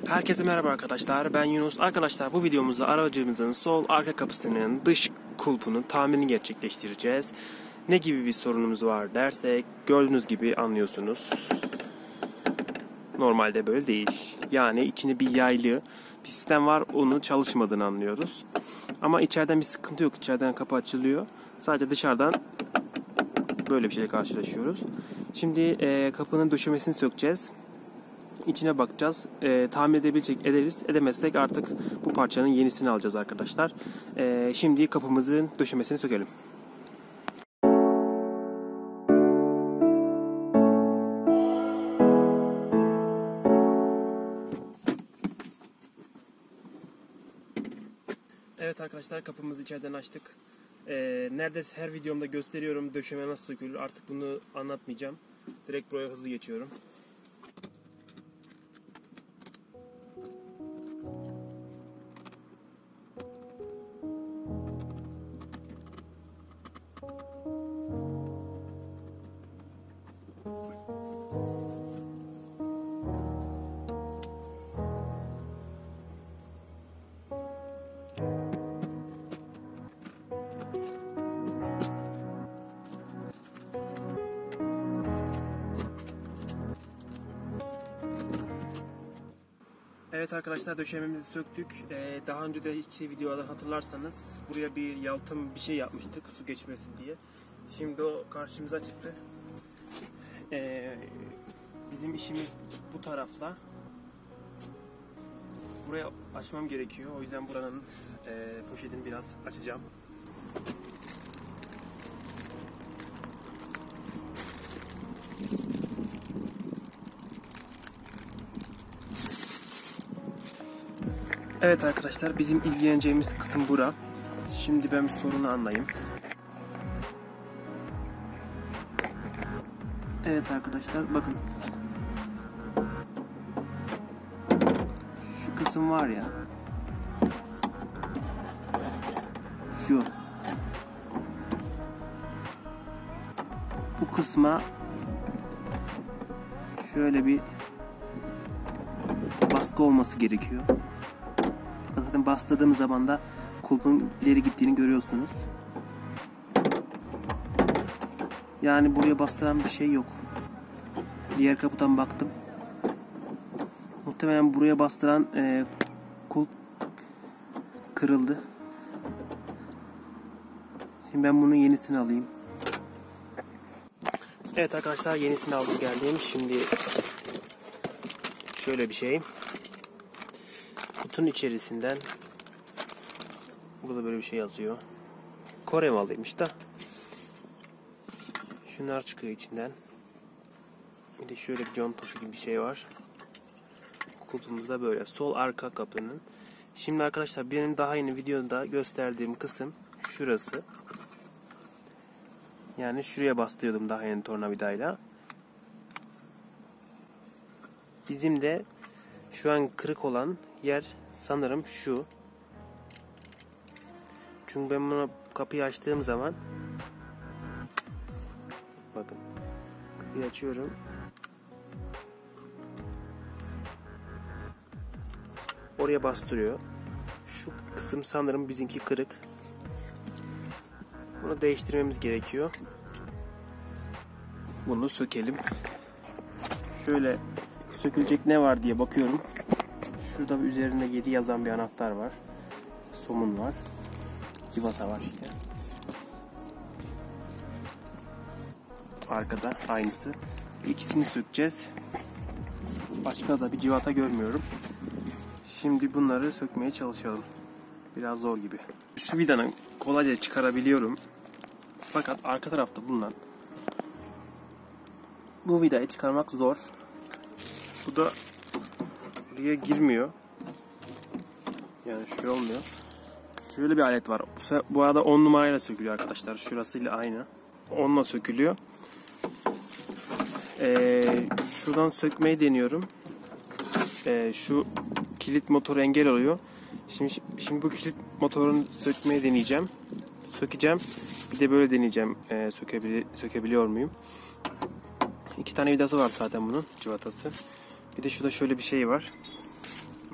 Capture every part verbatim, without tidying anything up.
Herkese merhaba arkadaşlar, ben Yunus. Arkadaşlar, bu videomuzda aracımızın sol arka kapısının dış kulpunun tamirini gerçekleştireceğiz. Ne gibi bir sorunumuz var dersek, gördüğünüz gibi anlıyorsunuz. Normalde böyle değil. Yani içinde bir yaylı bir sistem var, onun çalışmadığını anlıyoruz. Ama içeriden bir sıkıntı yok, içeriden kapı açılıyor. Sadece dışarıdan böyle bir şeyle karşılaşıyoruz. Şimdi e, kapının döşemesini sökeceğiz. İçine bakacağız. E, tamir edebilecek ederiz. Edemezsek artık bu parçanın yenisini alacağız arkadaşlar. E, şimdi kapımızın döşemesini sökelim. Evet arkadaşlar, kapımızı içeriden açtık. E, neredeyse her videomda gösteriyorum döşeme nasıl sökülür. Artık bunu anlatmayacağım. Direkt buraya hızlı geçiyorum. Evet arkadaşlar, döşememizi söktük. Ee, daha önce de iki videoda hatırlarsanız buraya bir yalıtım bir şey yapmıştık su geçmesin diye. Şimdi o karşımıza çıktı. Ee, bizim işimiz bu tarafla. Buraya açmam gerekiyor. O yüzden buranın e, poşetini biraz açacağım. Evet arkadaşlar, bizim ilgileneceğimiz kısım bura. Şimdi ben bir sorunu anlayayım. Evet arkadaşlar, bakın. Şu kısım var ya. Şu. Bu kısma şöyle bir baskı olması gerekiyor. Zaten bastırdığım zaman da kulpun ileri gittiğini görüyorsunuz. Yani buraya bastıran bir şey yok. Diğer kapıdan baktım. Muhtemelen buraya bastıran e, kulp kırıldı. Şimdi ben bunun yenisini alayım. Evet arkadaşlar, yenisini aldım geldim. Şimdi şöyle bir şey. Kutunun içerisinden burada böyle bir şey yazıyor. Kore malıymış da. Şunlar çıkıyor içinden. Bir de şöyle bir contası gibi bir şey var. Kulpumuzda böyle. Sol arka kapının. Şimdi arkadaşlar, benim daha yeni videoda gösterdiğim kısım şurası. Yani şuraya bastırıyordum daha yeni tornavidayla. Bizim de şu an kırık olan yer sanırım şu. Çünkü ben bunu kapıyı açtığım zaman, bakın, kapıyı açıyorum. Oraya bastırıyor. Şu kısım sanırım bizimki kırık. Bunu değiştirmemiz gerekiyor. Bunu sökelim. Şöyle sökülecek ne var diye bakıyorum. Şurada üzerinde yedi yazan bir anahtar var. Somun var. Civata var işte. Arkada aynısı. İkisini sökeceğiz. Başka da bir civata görmüyorum. Şimdi bunları sökmeye çalışalım. Biraz zor gibi. Şu vidanı kolayca çıkarabiliyorum. Fakat arka tarafta bulunan bu vidayı çıkarmak zor. Bu da buraya girmiyor. Yani şöyle olmuyor. Şöyle bir alet var. Bu arada on numarayla sökülüyor arkadaşlar. Şurasıyla aynı. onla sökülüyor. Ee, şuradan sökmeyi deniyorum. Ee, şu kilit motoru engel oluyor. Şimdi şimdi bu kilit motorunu sökmeyi deneyeceğim. Sökeceğim. Bir de böyle deneyeceğim. Ee, sökebili sökebiliyor muyum? İki tane vidası var zaten bunun, civatası. Bir de şurada şöyle bir şey var.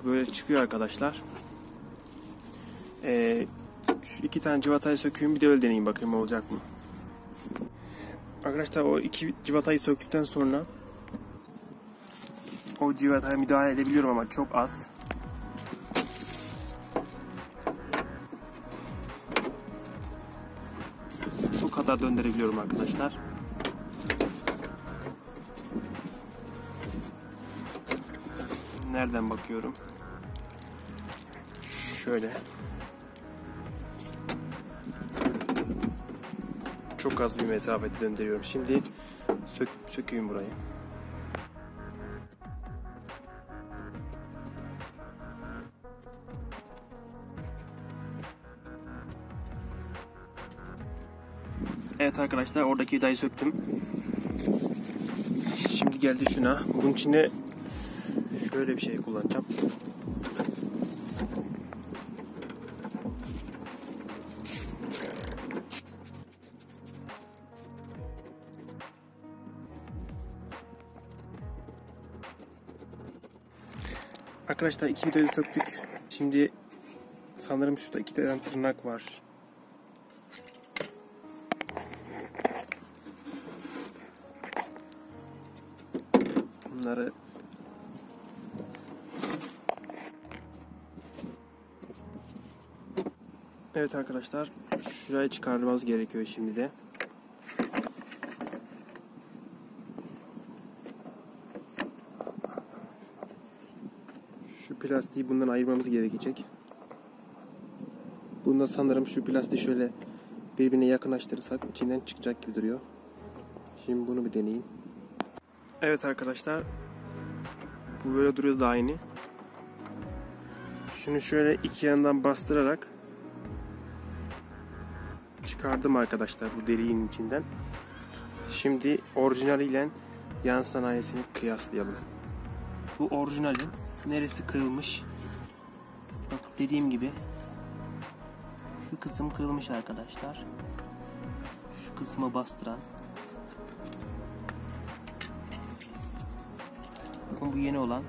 böyle çıkıyor arkadaşlar. Ee, şu iki tane civatayı sökeyim, bir de öyle deneyeyim bakayım olacak mı. Arkadaşlar o iki civatayı söktükten sonra o civataya müdahale edebiliyorum ama çok az. Bu kadar döndürebiliyorum arkadaşlar. Nereden bakıyorum? Şöyle. Çok az bir mesafede döndürüyorum. Şimdi sök, sökeyim burayı. Evet arkadaşlar, oradaki vidayı söktüm. Şimdi geldi şuna. Bunun içine şöyle bir şey kullanacağım. Arkadaşlar iki vidayı söktük. Şimdi sanırım şurada iki tane tırnak var. Bunları evet arkadaşlar, şurayı çıkarmamız gerekiyor şimdi de. Şu plastiği bundan ayırmamız gerekecek. Bunda sanırım şu plastiği şöyle birbirine yakınlaştırırsak içinden çıkacak gibi duruyor. Şimdi bunu bir deneyeyim. Evet arkadaşlar, bu böyle duruyor da aynı. Şunu şöyle iki yandan bastırarak çıkardım arkadaşlar bu deliğin içinden. Şimdi orijinaliyle yan sanayisini kıyaslayalım. Bu orijinalin neresi kırılmış? Bak dediğim gibi şu kısım kırılmış arkadaşlar. Şu kısmı bastıran. Bakın bu yeni olan.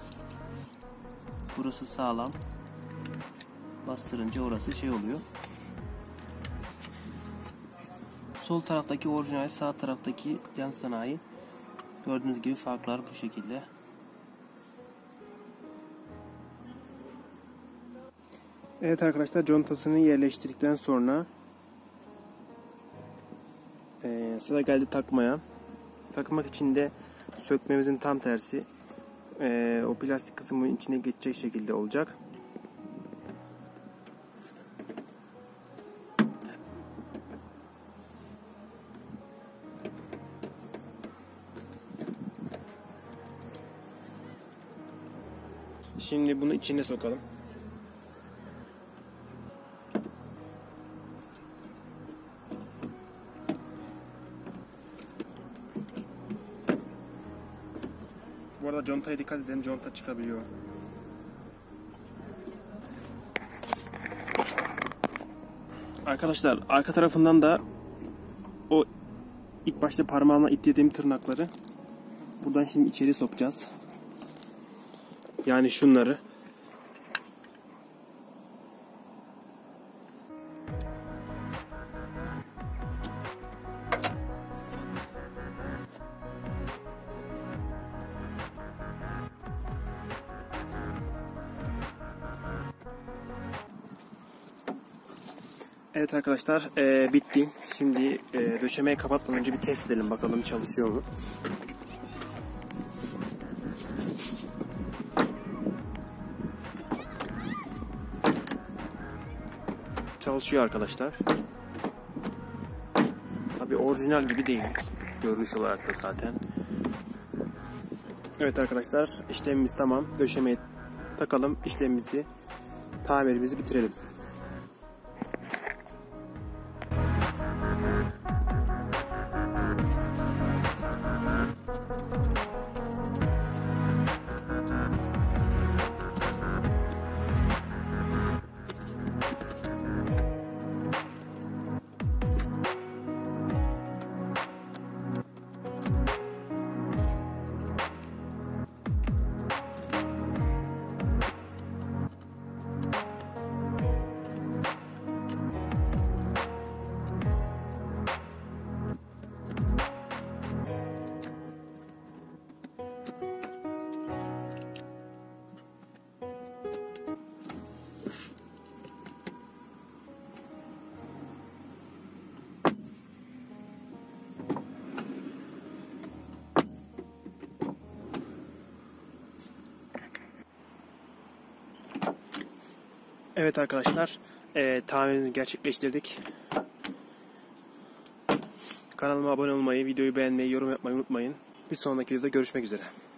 Burası sağlam. Bastırınca orası şey oluyor. Sol taraftaki orijinal, sağ taraftaki yan sanayi. Gördüğünüz gibi farklar bu şekilde. Evet arkadaşlar, contasını yerleştirdikten sonra e, sıra geldi takmaya. Takmak için de sökmemizin tam tersi. E, o plastik kısmın içine geçecek şekilde olacak. Şimdi bunu içine sokalım. Bu arada contaya dikkat edin, conta çıkabiliyor. Arkadaşlar arka tarafından da o ilk başta parmağımla itlediğim tırnakları buradan şimdi içeri sokacağız. Yani şunları. Evet arkadaşlar, e, bitti. Şimdi e, döşemeyi kapatmadan önce bir test edelim bakalım çalışıyor mu? Çalışıyor arkadaşlar. Tabii orijinal gibi değil. Görünüş olarak da zaten. Evet arkadaşlar, işlemimiz tamam. Döşemeyi takalım, işlemimizi, tamirimizi bitirelim. Evet arkadaşlar, e, tahminimizi gerçekleştirdik. Kanalıma abone olmayı, videoyu beğenmeyi, yorum yapmayı unutmayın. Bir sonraki videoda görüşmek üzere.